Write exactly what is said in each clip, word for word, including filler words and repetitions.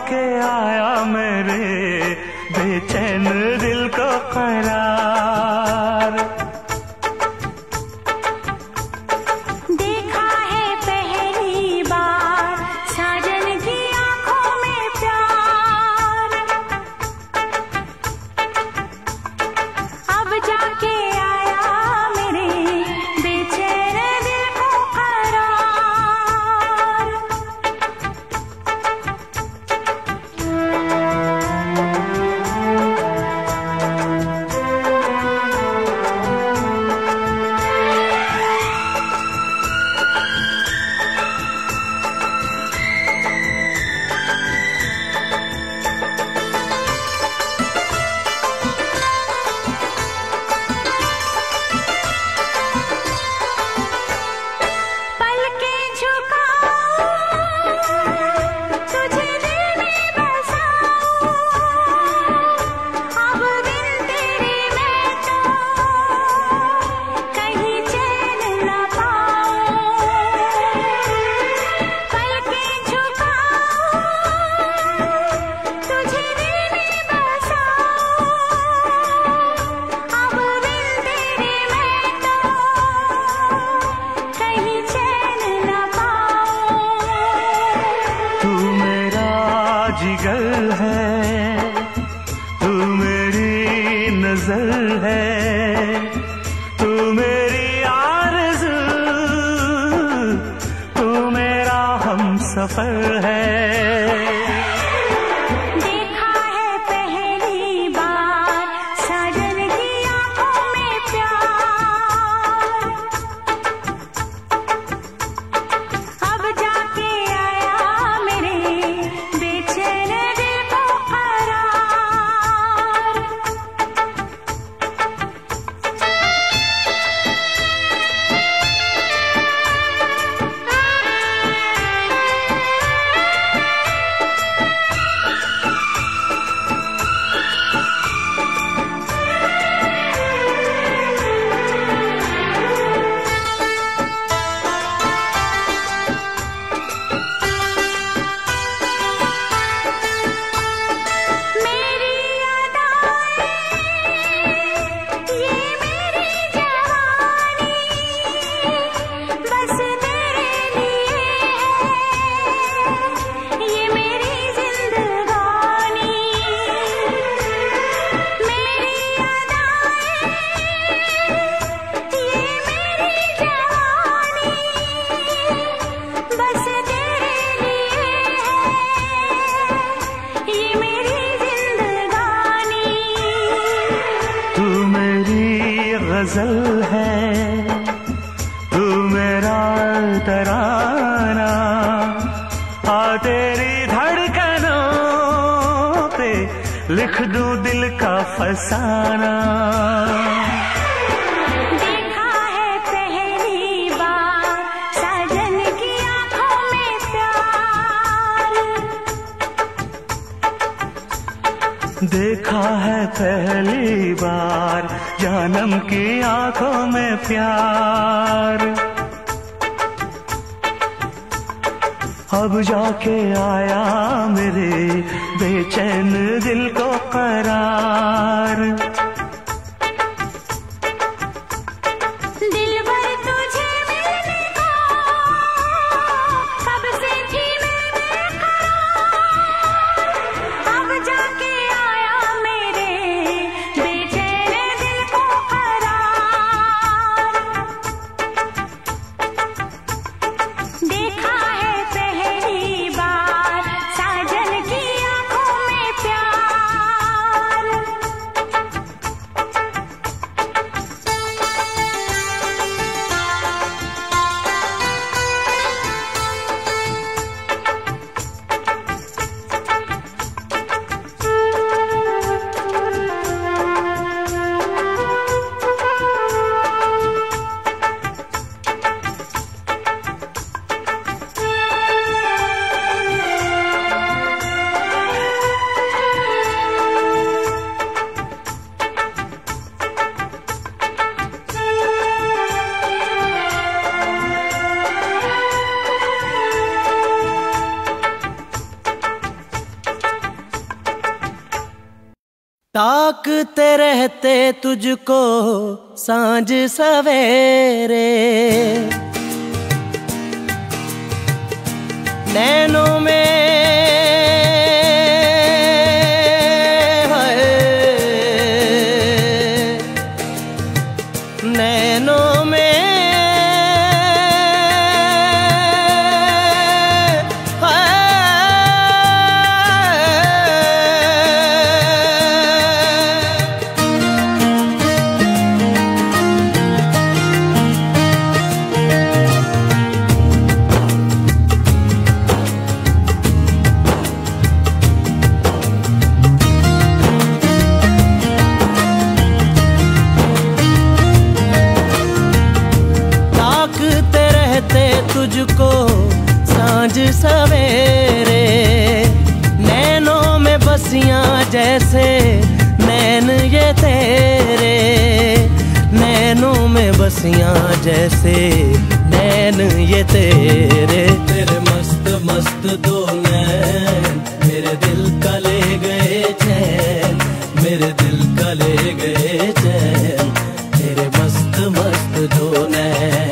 जाके आया मेरे बेचैन दिल को करार। देखा है पहली बार साजन की आंखों में प्यार, अब जाके आया मेरे बेचैन दिल को करार। जिगर है तू मेरी नजर है, तू मेरी आरज़ू, तू मेरा हमसफर है। गजल है तू मेरा तराना, आ तेरी धड़कनों पे लिख दूं दिल का फसाना। देखा है पहली बार साजन की आंखों में प्यार, देखा है पहली बार जानम की आंखों में प्यार, अब जाके आया मेरे बेचैन दिल को करार। ताकते रहते तुझको सांझ सवेरे, नैनों में है, नैनों में तुझको सांझ सवेरे, नैनों में बसियां जैसे नैन ये तेरे, नैनों में बसियां जैसे नैन ये तेरे। तेरे मस्त मस्त दो नैन मेरे दिल का ले गए चैन, मेरे दिल का ले गए चैन, तेरे मस्त मस्त दो नैन।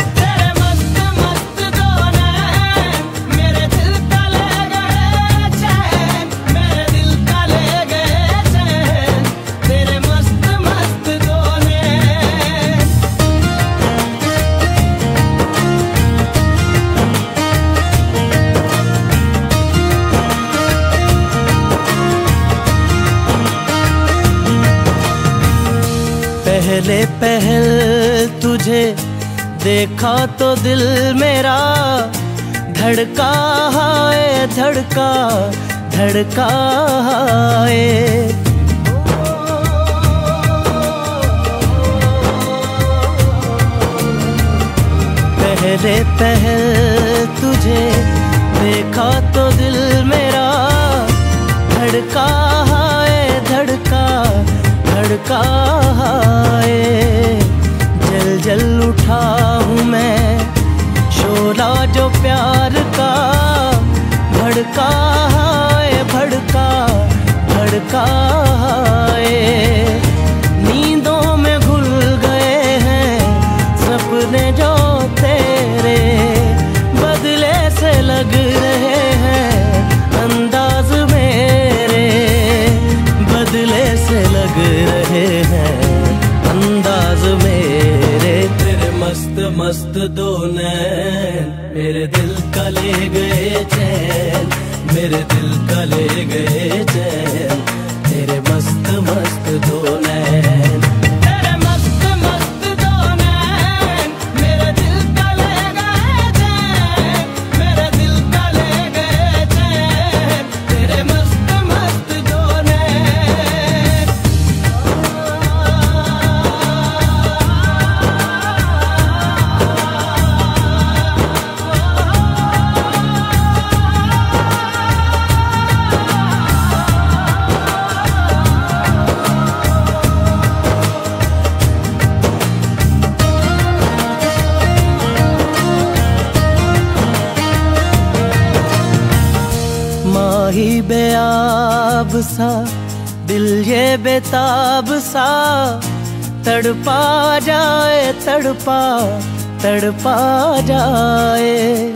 पहले पहल तुझे देखा तो दिल मेरा धड़का है, धड़का धड़का है। पहले पहल तुझे देखा तो दिल मेरा धड़का है, धड़का धड़का है। जल जल उठा हूँ मैं शोला जो प्यार का, भड़का है, भड़का भड़का है। नींदों में घुल गए हैं सपने जो तेरे, बदले से लग रहे हैं अंदाज मेरे, बदले से लग रहे हैं अंदाज मेरे। तेरे मस्त मस्त दो नैन मेरे दिल का ले गए चैन, मेरे दिल का ले गए चैन, तेरे मस्त मस्त दो नैन। तेरे मस्त मस्त दो नैन मेरे दिल का ले गए चैन, मेरे दिल का ले गए चैन, तेरे मस्त मस्त दो नैन। माही बेआब सा दिल ये बेताब सा, तड़पा जाए तड़पा तड़पा जाए।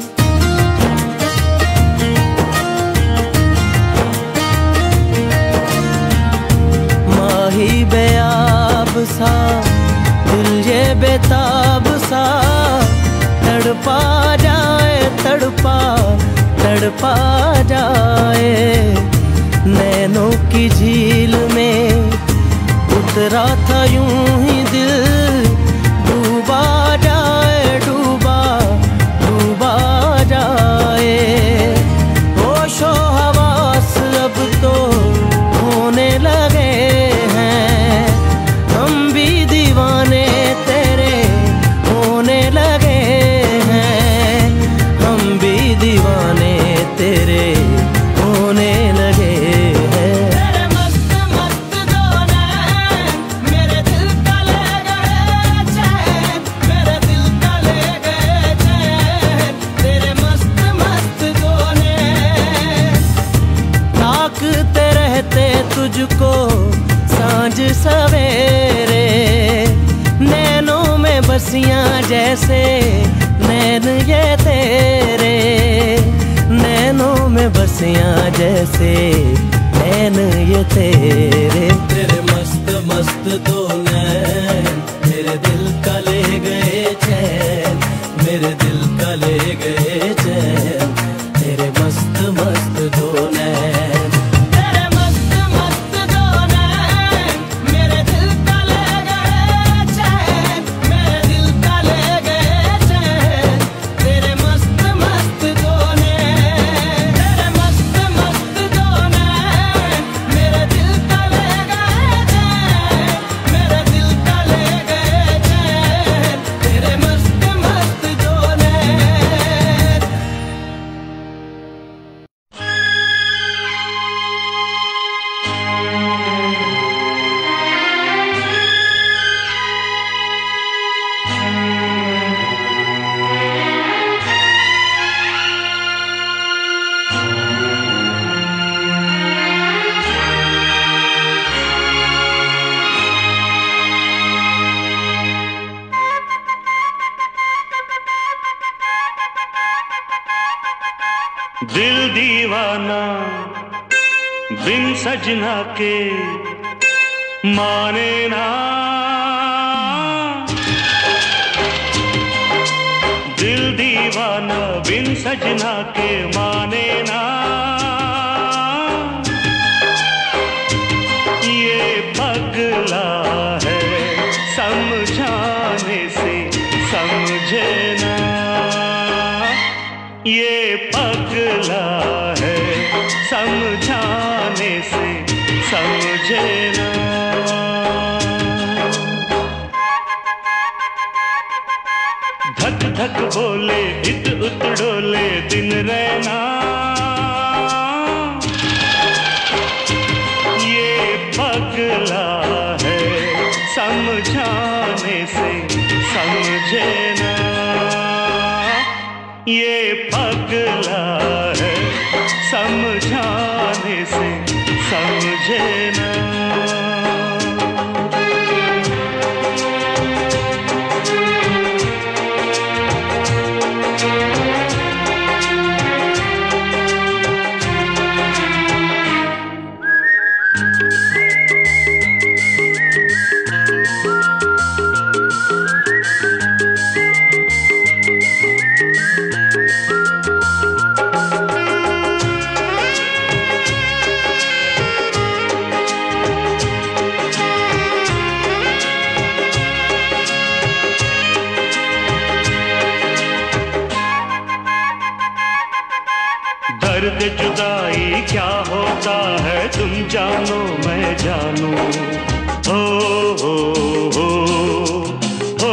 माही बेआब सा दिल ये बेताब सा, तड़पा जाए तड़पा तड़पा जाए। नैनों की झील में उतरा था यूं ही दिल, डूबा जाए डूबा डूबा जाए। होशो हवास अब तो होने लगे हैं, हम भी दीवाने तेरे होने लगे हैं, हम भी दीवाने तेरे होने लगे हैं। तेरे मस्त मस्त दो नैन मेरे दिल का ले गए चैन, मेरे दिल का ले गए चैन, तेरे मस्त मस्त दो नैन। ताकते रहते तुझको बसियां जैसे नैन ये तेरे, नैनों में बसियां जैसे नैन ये तेरे। तेरे मस्त मस्त दो नैन मेरे दिल का ले गए चैन, मेरे दिल का ले गए चैन, तेरे मस्त मस्त दो नैन। तेरे मस्त मस्त दो नैन मेरे दिल का ले गए चैन, मेरे दिल का ले गए चैन, तेरे मस्त मस्त दो नैन। तेरे मस्त मस्त दो नैन मेरे दिल का ले गए चैन, मेरे दिल का ले गए चैन, तेरे मस्त मस्त दो नैन। दिल दीवाना बिन सजना के माने ना, दिल दीवाना बिन सजना के माने ना। ये पगला है समझाने से समझे ना, ये पगला है समझाने से समझे ना। धक धक बोले इत उत डोले दिन रहना, ये पगला है समझाने से समझे ना, ये पगला है समझाने से समझे ना। दर्द जुदाई क्या होता है तुम जानो मैं जानू, हो हो हो हो।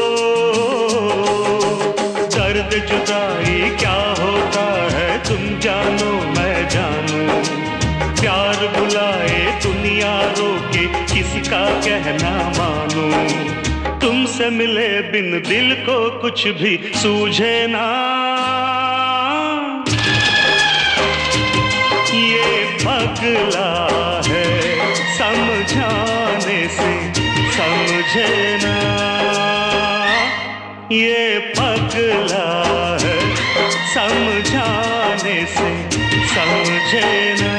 दर्द जुदाई क्या होता है तुम जानो मैं जानू, प्यार बुलाए दुनिया रोके किसका कहना मानू। तुमसे मिले बिन दिल को कुछ भी सूझे ना, पगला है समझाने से समझे ना, ये पगला है समझाने से समझे ना।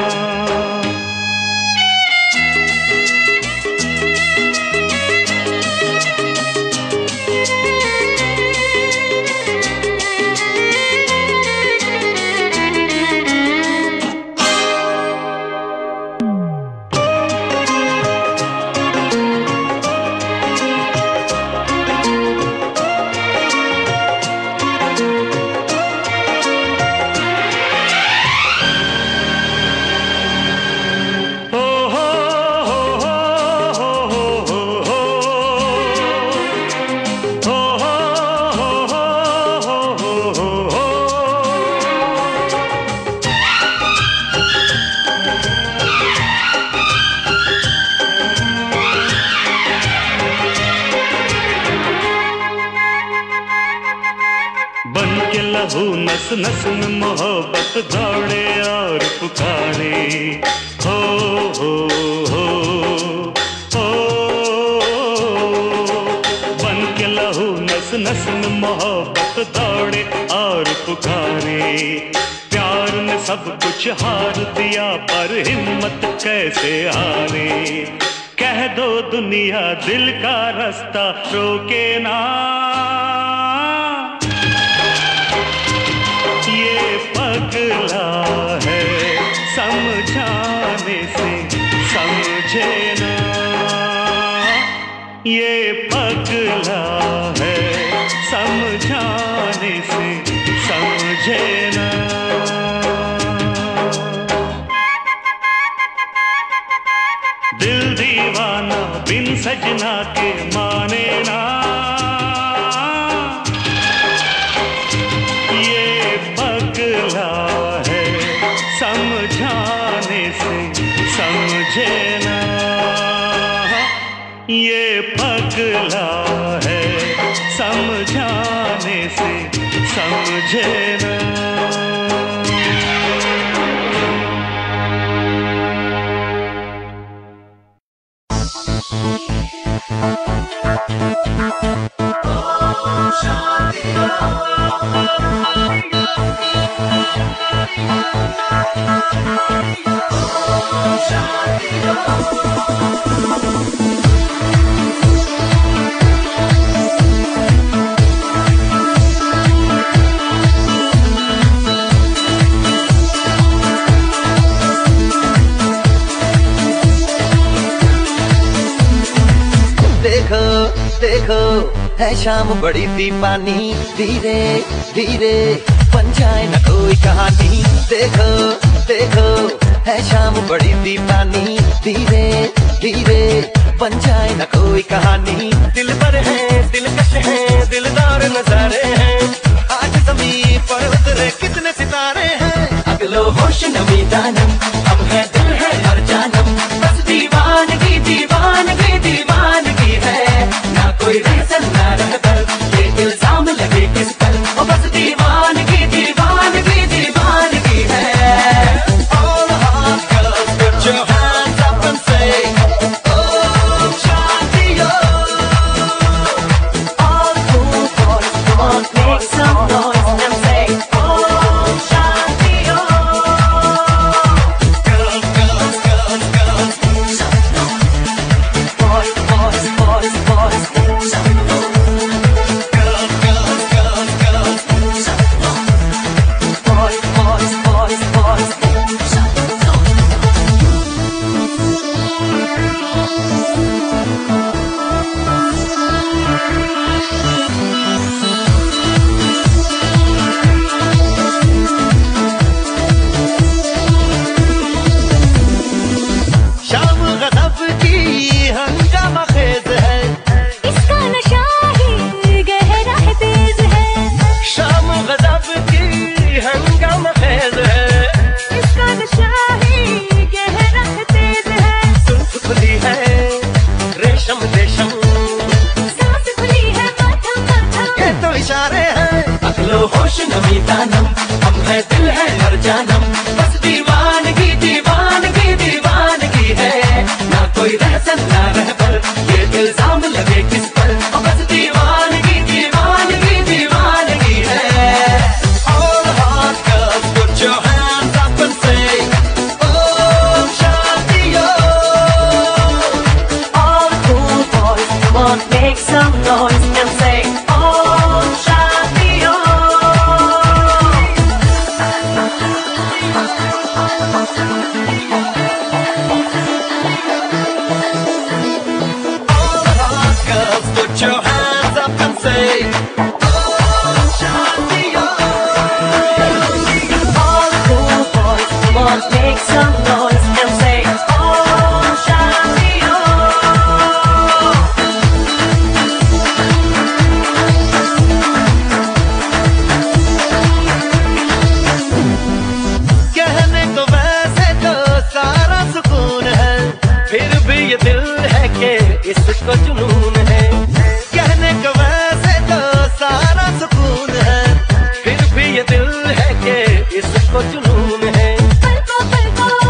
लहू नस नस में मोहब्बत दौड़े और पुकारे, हो हो हो हो बन के लहू जिस्म मोहब्बत दौड़े और पुकारे। प्यार ने सब कुछ हार दिया पर हिम्मत कैसे हारे। कह दो दुनिया दिल का रास्ता रोके ना, ये पगला है समझाने से समझे ना, ये पगला है समझाने से समझे ना। दिल दीवाना बिन सजना के माने ना, ये पगला है समझाने से समझे ना, ये पगला है समझाने से समझे ना। देखो देखो है शाम बड़ी दीवानी, धीरे धीरे बन जाए न कोई कहानी। देखो देखो है शाम बड़ी दीवानी, धीरे धीरे बन जाए न कोई कहानी। दिल पर है दिलकश है दिलदार नजारे हैं, आज ज़मीन पर उतरे कितने सितारे हैं। अगलो होश नमी दानम अब है दिल है हर जानम, बस दीवानगी दीवानगी दीवानगी है, ना कोई रहसन ना रहबर ये इल्जाम लगे किस पर, ओ बस दीवानगी दीवानगी दीवानगी है। All hot girls put your hands up and say oh Shanti oh। All cool boys come on make some noise and say oh Shanti oh। Girls girls girls girls boys boys boys boys girls girls girls girls boys boys boys boys। शाम गज़ब की हंगामा खेज है, इसका नशा ही गहरा है तेज है, शाम गज़ब की हंगामा खेज है, इसका नशा ही गहरा है तेज है। सुल्फ खुली है रेशम रेशम, सांस खुली है माथा माथा, ये तो इशारे हैं। अगलो होश नमी दानम हम है दिल है हर जानम, बस दीवानगी दीवानगी दीवानगी है, ना कोई रहसन ना रहबर ये इल्जाम लगे किस पर, ओ बस दीवानगी दीवानगी दीवानगी है। All hot girls put your hands up and say oh Shanti oh। All cool boys come on make some noise and say oh Shanti oh। All hot girls put your hands up and say oh Shanti oh। All cool boys come on make some noise and say oh Shanti oh। कहने को वैसे तो सारा सुकून है, फिर भी ये दिल है कि इसको जुनून है। कहने को वैसे तो सारा सुकून है, फिर भी ये दिल है कि इसको जुनून है। पलकों पलकों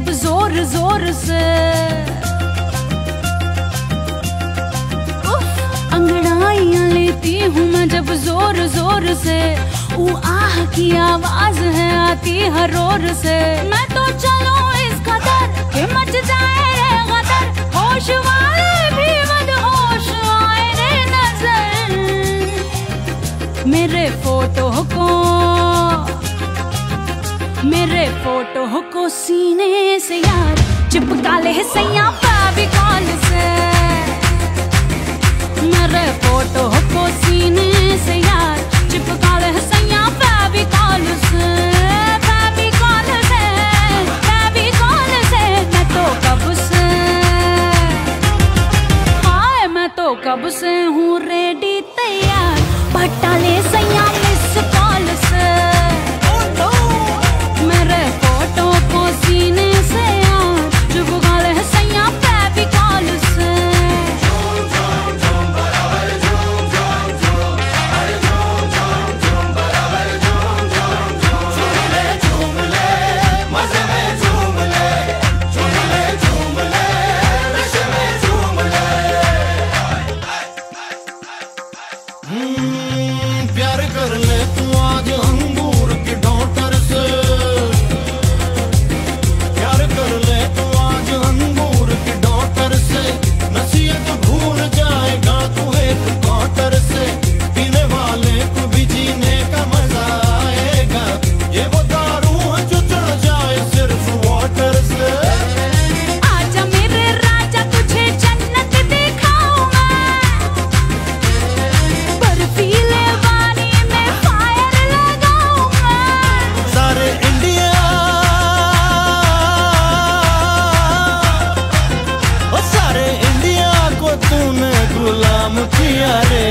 जब जोर जोर से, अंगड़ाइयां लेती हूँ मैं जब जोर जोर से, वो आह की आवाज है आती हर ओर से। मैं तो चलूं इस कदर कि मच जाए रे गदर, होश वाले भी मदहोश आए रे नजर। मेरे फोटो को मेरे फोटो को सीने से यार चिपका ले सैया फेविकॉल से। मेरे फोटो को सीने से यार चिपका ले सैया फेविकॉल से, फेविकॉल से, फेविकॉल से। मैं तो कब से, हाय मैं तो कब से हूँ रेडी तैयार, पटा ले सैया मिस कॉल से। मेरे फोटो को सीने से यार चिपका ले सैया फेविकॉल से। प्यार कर ले तू आज अंगूर की डॉटर से, प्यार कर ले तू आज अंगूर की डॉटर से। नसीहत भूल जाएगा तू एक क्वार्टर से, पीने वाले को भी जीने का मजा आएगा। ये वो दारू है जो चढ़ जाए सिर्फ वाटर से। आजा मेरे राजा तुझे जन्नत दिखाऊं मैं, बर्फीले वानी में फायर लगाऊं मैं। सारे इंडिया ओ सारे इंडिया को तूने गुलाम किया रे।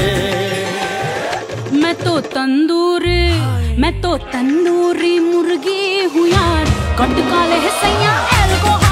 मैं तो तंदूरी, मैं तो तंदूरी मुर्गी हूँ यार, कट काले सैया एल्कोहल